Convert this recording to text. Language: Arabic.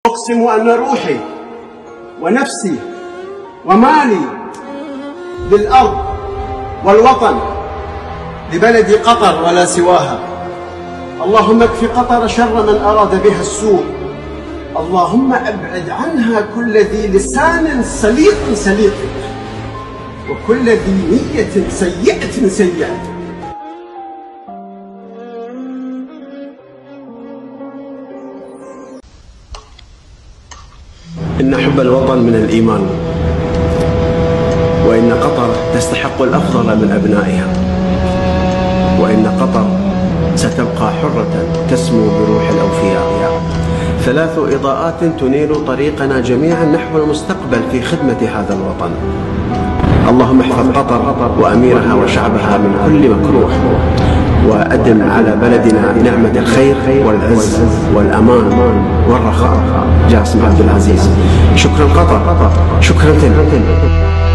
أقسم أن روحي ونفسي ومالي للأرض والوطن، لبلد قطر ولا سواها. اللهم اكف قطر شر من أراد بها السوء، اللهم أبعد عنها كل ذي لسان سليق وكل ذي نية سيئة. إن حب الوطن من الإيمان، وإن قطر تستحق الأفضل من أبنائها، وإن قطر ستبقى حرة تسمو بروح الأوفياء. 3 إضاءات تنير طريقنا جميعا نحو المستقبل في خدمة هذا الوطن. اللهم احفظ قطر وأميرها وشعبها من كل مكروه، وأدم على بلدنا نعمة الخير والعز والأمان والرخاء. جاسم عبدالعزيز. شكرا قطر، شكرا.